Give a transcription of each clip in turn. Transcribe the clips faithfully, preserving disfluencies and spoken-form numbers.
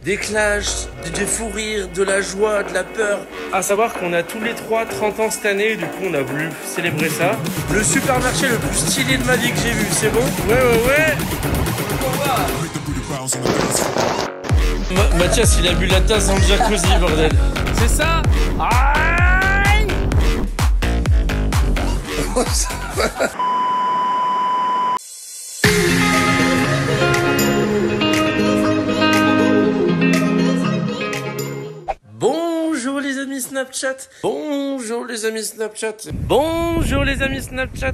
des clashs, des fous rires, de la joie, de la peur. À savoir qu'on a tous les trois trente ans cette année, du coup on a voulu célébrer ça. Le supermarché le plus stylé de ma vie que j'ai vu, c'est bon? Ouais, ouais, ouais. Ma Mathias, il a bu la tasse en jacuzzi, bordel. C'est ça? Aïe. Bonjour les amis Snapchat. Bonjour les amis Snapchat. Bonjour les amis Snapchat.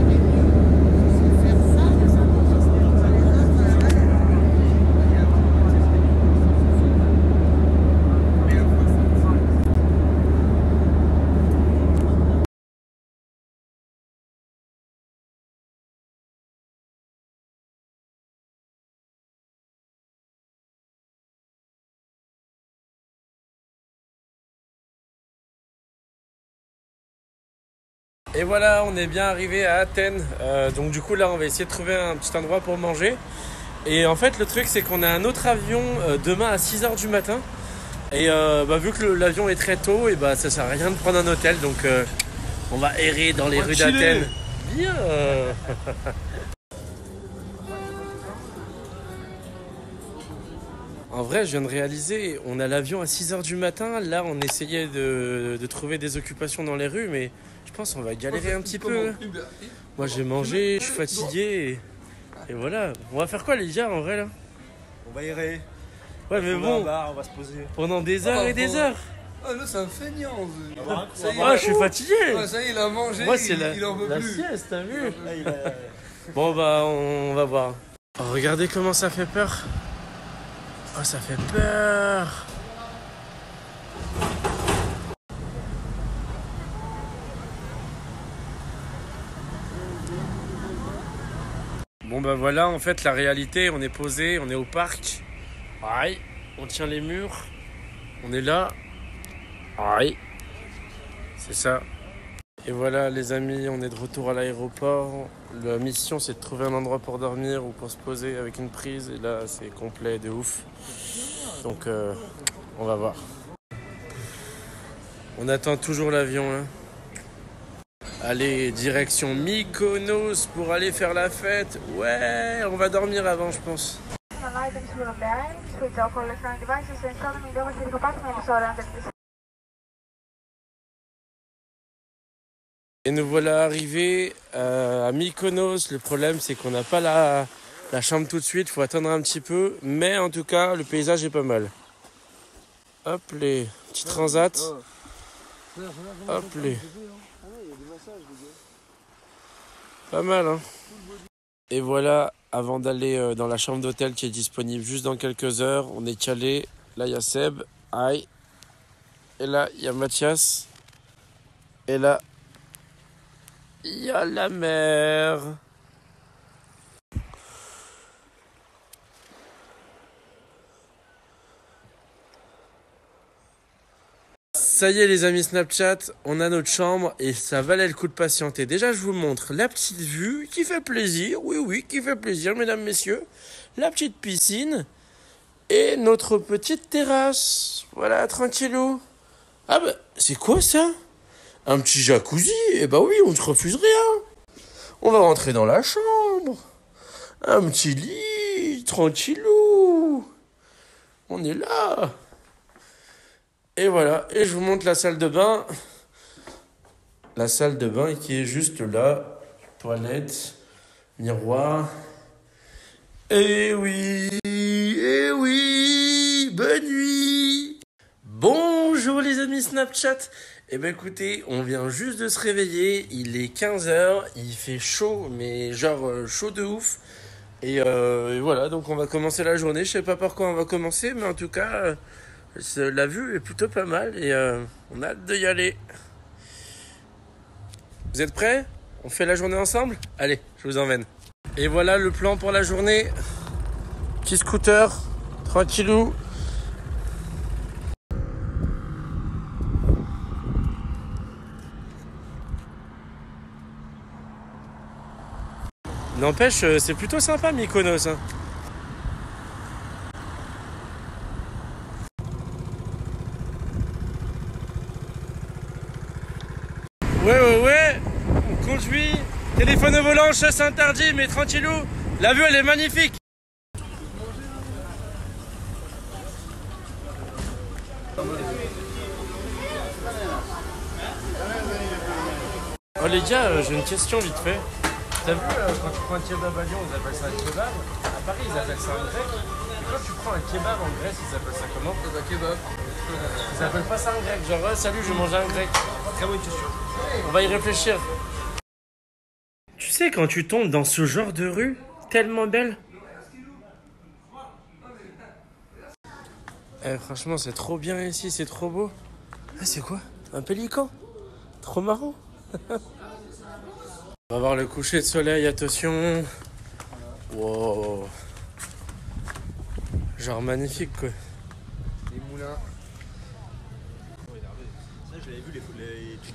Et voilà, on est bien arrivé à Athènes. Euh, donc du coup là, on va essayer de trouver un petit endroit pour manger. Et en fait, le truc, c'est qu'on a un autre avion euh, demain à six heures du matin. Et euh, bah, vu que l'avion est très tôt, et bah, ça sert à rien de prendre un hôtel. Donc euh, on va errer dans les rues d'Athènes. Bien. En vrai, je viens de réaliser, on a l'avion à six heures du matin. Là, on essayait de, de trouver des occupations dans les rues, mais je pense qu'on va galérer un petit peu. Moi, j'ai mangé, je suis fatigué. Et, et voilà. On va faire quoi, les gars, en vrai, là? On va errer. Ouais, mais bon, on va, on va se poser. Pendant des heures ah, et des heures. Ah, là, c'est un feignant. Ah, ah, je suis fatigué. Ah, ça y est, il a mangé, Moi, c'est il, la, il en veut la plus. sieste, t'as vu? Là, il a... Bon, bah, on, on va voir. Oh, regardez comment ça fait peur. Oh, ça fait peur. Bon bah voilà, en fait la réalité, on est posé, on est au parc. Aïe, on tient les murs. On est là. Aïe. C'est ça. Et voilà les amis, on est de retour à l'aéroport. La mission c'est de trouver un endroit pour dormir ou pour se poser avec une prise. Et là c'est complet de ouf. Donc euh, on va voir. On attend toujours l'avion hein. Allez, direction Mykonos pour aller faire la fête. Ouais, on va dormir avant je pense. Et nous voilà arrivés euh, à Mykonos. Le problème c'est qu'on n'a pas la, la chambre tout de suite, il faut attendre un petit peu. Mais en tout cas, le paysage est pas mal. Hop les petits transats. Hop les. Pas mal hein. Et voilà, avant d'aller euh, dans la chambre d'hôtel qui est disponible juste dans quelques heures, on est calé. Là il y a Seb, aïe. Et là il y a Mathias. Et là il y a la mer. Ça y est les amis Snapchat, on a notre chambre et ça valait le coup de patienter. Déjà je vous montre la petite vue qui fait plaisir, oui oui, qui fait plaisir mesdames, messieurs. La petite piscine et notre petite terrasse. Voilà, tranquillou. Ah bah, c'est quoi ça? Un petit jacuzzi? Eh bah oui, on ne se refuse rien. On va rentrer dans la chambre. Un petit lit, tranquillou. On est là. Et voilà, et je vous montre la salle de bain. La salle de bain qui est juste là. Toilette, miroir. Et oui, et oui, bonne nuit. Bonjour les amis Snapchat. Eh ben écoutez, on vient juste de se réveiller. Il est quinze heures, il fait chaud, mais genre euh, chaud de ouf. Et, euh, et voilà, donc on va commencer la journée. Je sais pas par quoi on va commencer, mais en tout cas... Euh, la vue est plutôt pas mal et euh, on a hâte d'y aller. Vous êtes prêts? On fait la journée ensemble? Allez, je vous emmène. Et voilà le plan pour la journée. Petit scooter, tranquillou. N'empêche, c'est plutôt sympa Mykonos. Hein. conduit. Téléphone au volant, chasse interdit, mais tranquillou. La vue, elle est magnifique. Oh les gars, euh, j'ai une question vite fait. T'as vu, euh, quand tu prends un kebab à Lyon, ils appellent ça un kebab. À Paris, ils appellent ça un grec. Et quand tu prends un kebab en Grèce, ils appellent ça comment? Eh ben, kebab. Ils appellent pas ça un grec. Genre, ouais, salut, je vais manger un grec. Très bonne question. On va y réfléchir. Tu sais, quand tu tombes dans ce genre de rue, tellement belle. Eh, franchement, c'est trop bien ici, c'est trop beau. Ah, c'est quoi? Un pélican? Trop marrant. On va voir le coucher de soleil, attention. Wow. Genre magnifique quoi. Les moulins. Ça, je l'avais vu, les, les, tous les...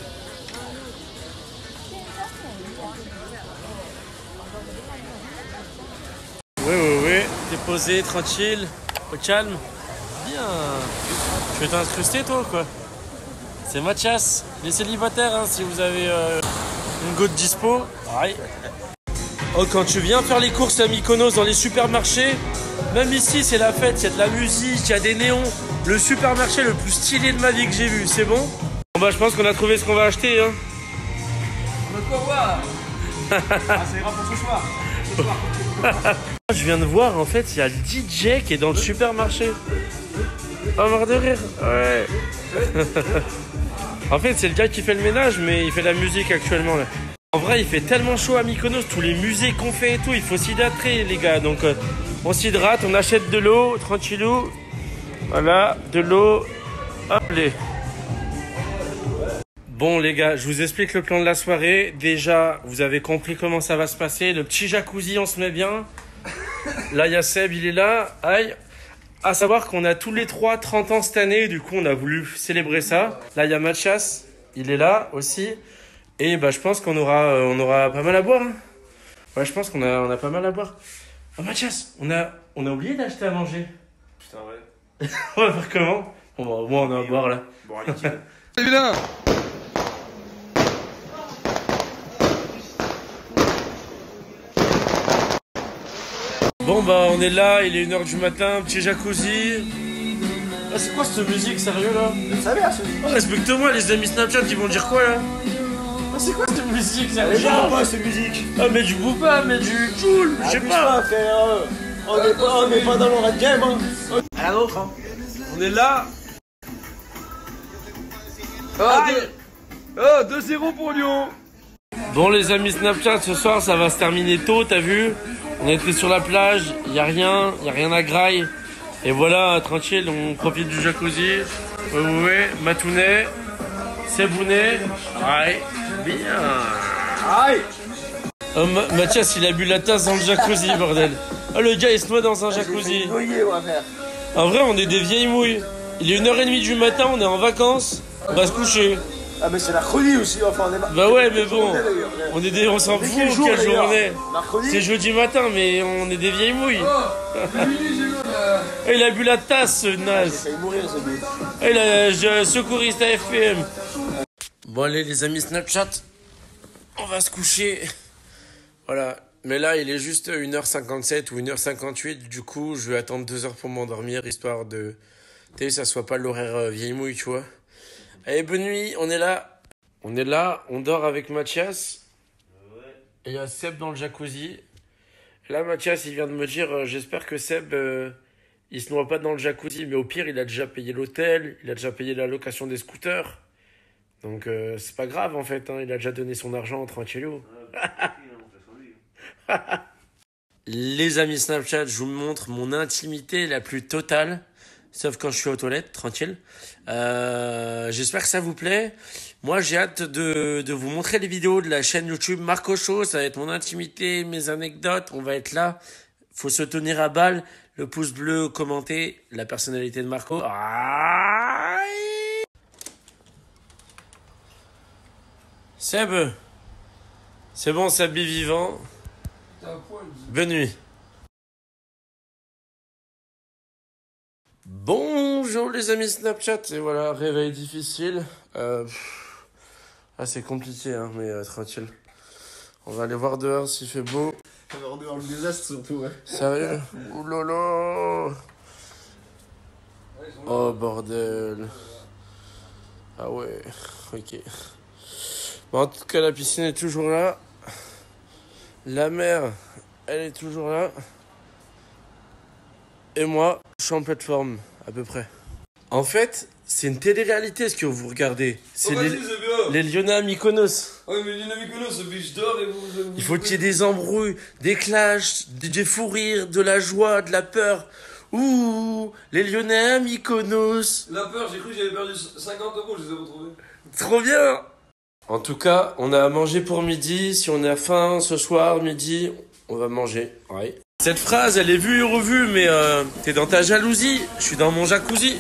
Oui, oui, oui. T'es posé, tranquille, au calme. Bien. Tu veux t'incruster toi ou quoi? C'est Mathias, les célibataires, hein, si vous avez euh, une goutte dispo. Ouais. Oh, quand tu viens faire les courses à Mykonos dans les supermarchés, même ici c'est la fête, il y a de la musique, il y a des néons. Le supermarché le plus stylé de ma vie que j'ai vu, c'est bon? Bon bah je pense qu'on a trouvé ce qu'on va acheter. Hein. On va quoi voir? Ah, ça ira pour ce soir. Ce soir. Je viens de voir, en fait, il y a le D J qui est dans le supermarché. Oh, mort de rire. Ouais. En fait, c'est le gars qui fait le ménage, mais il fait la musique actuellement, là. En vrai, il fait tellement chaud à Mykonos, tous les musées qu'on fait et tout, il faut s'hydrater, les gars. Donc, euh, on s'hydrate, on achète de l'eau, tranquillou. Voilà, de l'eau. Hop, les. Bon, les gars, je vous explique le plan de la soirée. Déjà, vous avez compris comment ça va se passer. Le petit jacuzzi, on se met bien. Là, il y a Seb, il est là. Aïe. À savoir qu'on a tous les trois trente ans cette année. Du coup, on a voulu célébrer ça. Là, il y a Mathias. Il est là aussi. Et bah, je pense qu'on aura, euh, on aura pas mal à boire. Hein. Ouais, je pense qu'on a, on a pas mal à boire. Oh, Mathias, on a, on a oublié d'acheter à manger. Putain, ouais. On va faire comment? Bon, bah, au moins, on a à boire là. Bon, allez, tiens. C'est bien. Bon bah on est là, il est une heure du matin, petit jacuzzi. Ah c'est quoi cette musique sérieux là? Ça a l'air, ce Oh, respecte-moi les amis Snapchat ils vont dire quoi là? Ah c'est quoi cette musique sérieux? J'aime pas cette musique. Ah mais du booba, mais du cool, je sais Abuse pas. frère. On n'est pas, on n'est pas dans le rap game. Hein. À la nôtre. Hein. On est là. Ah, deux... oh, deux zéro pour Lyon. Bon les amis Snapchat, ce soir ça va se terminer tôt, t'as vu? On était sur la plage, y a rien, y a rien à graille. Et voilà, tranquille, on profite du jacuzzi. Oui, oui, oui, Matounet, Sebounet. Aïe, bien. Aïe. Oh, Ma- Mathias, il a bu la tasse dans le jacuzzi, bordel. Oh, le gars, il se noie dans un jacuzzi. Noyer, ouais, frère. En vrai, on est des vieilles mouilles. Il est une heure trente du matin, on est en vacances. On va se coucher. Ah, mais c'est mercredi aussi, enfin, on est mar- Bah ouais, mais bon, Journée, d'ailleurs, frère. on est des, on s'en Mais fout quel jour, quelle d'ailleurs journée. Mercredi. C'est jeudi matin, mais on est des vieilles mouilles. Oh, c'est minuit, j'ai l'eau là. Et il a bu la tasse, ce J'ai naze. failli mourir, ce but. Et là, je, secouriste à F P M. Bon, allez, les amis Snapchat, on va se coucher. Voilà. Mais là, il est juste une heure cinquante-sept ou une heure cinquante-huit. Du coup, je vais attendre deux heures pour m'endormir, histoire de... Tu sais, ça soit pas l'horaire euh, vieille mouille, tu vois. Allez, bonne nuit, on est là. On est là, on dort avec Mathias. Et il y a Seb dans le jacuzzi. Là, Mathias, il vient de me dire, euh, j'espère que Seb, euh, il se noie pas dans le jacuzzi. Mais au pire, il a déjà payé l'hôtel, il a déjà payé la location des scooters. Donc, euh, c'est pas grave, en fait. Hein, il a déjà donné son argent, tranquillou. Les amis Snapchat, je vous montre mon intimité la plus totale. Sauf quand je suis aux toilettes, tranquille. Euh, j'espère que ça vous plaît. Moi, j'ai hâte de, de vous montrer les vidéos de la chaîne YouTube Marco Show. Ça va être mon intimité, mes anecdotes. On va être là. Faut se tenir à balle. Le pouce bleu, commenter la personnalité de Marco. Aïe. Seb. C'est bon, Seb vivant. T'as un poil. Bonne nuit. Bonjour les amis Snapchat, et voilà, réveil difficile. Euh, pff, Ah, c'est compliqué, hein, mais euh, tranquille. On va aller voir dehors s'il fait beau. On va voir dehors le désastre surtout, ouais. Sérieux? Ouh là là. Oh bordel. Ah ouais, ok. Bon, en tout cas, la piscine est toujours là. La mer, elle est toujours là. Et moi, je suis en plateforme, à peu près. En fait, c'est une télé-réalité ce que vous regardez. C'est Oh, les, vas-y, c'est bien. les Lyonnais à Mykonos. Ouais, mais Lyonnais Mykonos, ce biche d'or et vous... vous Il faut qu'il y ait des embrouilles, des clashs, des, des fous rires, de la joie, de la peur. Ouh, les Lyonnais à Mykonos. La peur, j'ai cru que j'avais perdu cinquante euros, je les ai retrouvés. Trop bien. En tout cas, on a à manger pour midi. Si on a faim ce soir, midi, on va manger. Ouais. Cette phrase, elle est vue et revue, mais euh, t'es dans ta jalousie. Je suis dans mon jacuzzi.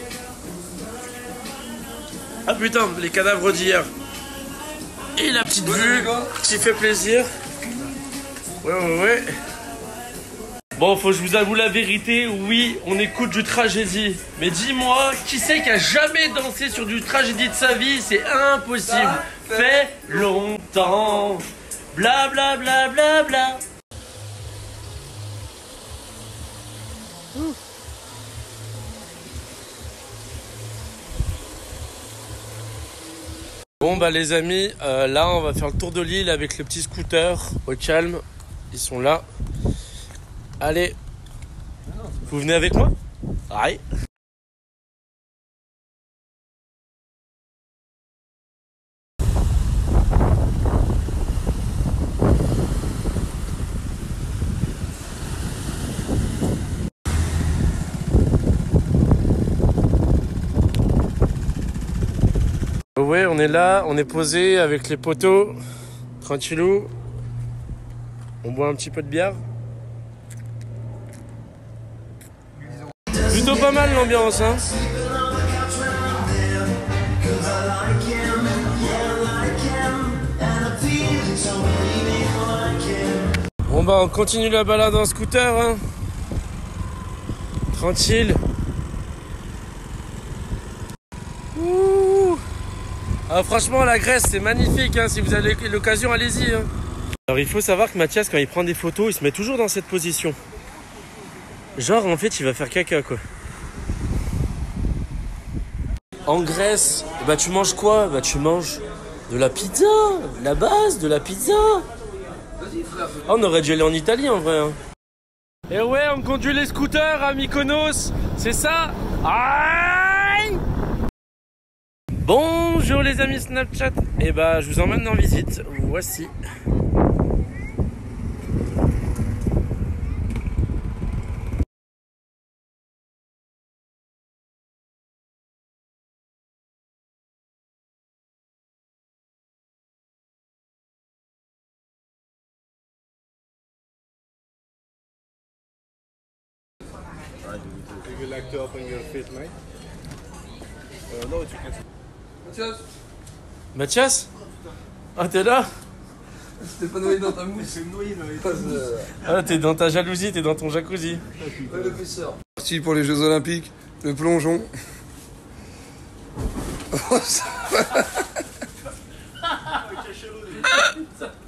Ah putain, les cadavres d'hier. Et la petite Ouais, vue qui fait plaisir. Ouais, ouais, ouais. Bon, faut que je vous avoue la vérité. Oui, on écoute du tragédie. Mais dis-moi, qui c'est qui a jamais dansé sur du tragédie de sa vie? C'est impossible. Ça fait longtemps. Bla bla bla bla bla. Bon bah les amis, euh, là on va faire le tour de l'île avec le petit scooter au calme. Ils sont là. Allez, vous venez avec moi? Aïe. Ouais, on est là, on est posé avec les poteaux, tranquillou. On boit un petit peu de bière. Plutôt pas mal l'ambiance, hein. Bon bah on continue la balade en scooter, hein. Tranquille. Ouh. Ah, franchement la Grèce c'est magnifique, hein. Si vous avez l'occasion, allez-y, hein. Alors il faut savoir que Mathias, quand il prend des photos, il se met toujours dans cette position. Genre en fait il va faire caca quoi. En Grèce, bah tu manges quoi? Bah tu manges de la pizza, la base de la pizza. Ah, on aurait dû aller en Italie en vrai, hein. Et ouais, on conduit les scooters à Mykonos, c'est ça? Aïe. Bonjour les amis Snapchat. Et bah je vous emmène en visite, voici. You would like to open your feet, mate? Uh, no, it's okay. Mathias, Mathias? Ah t'es là? t'es pas noyé dans ta mousse. Je vais me noyer dans les Ah t'es dans ta jalousie, t'es dans ton jacuzzi. Ouais, le pêcheur. Parti pour les Jeux Olympiques, le plongeon. Oh, ça va.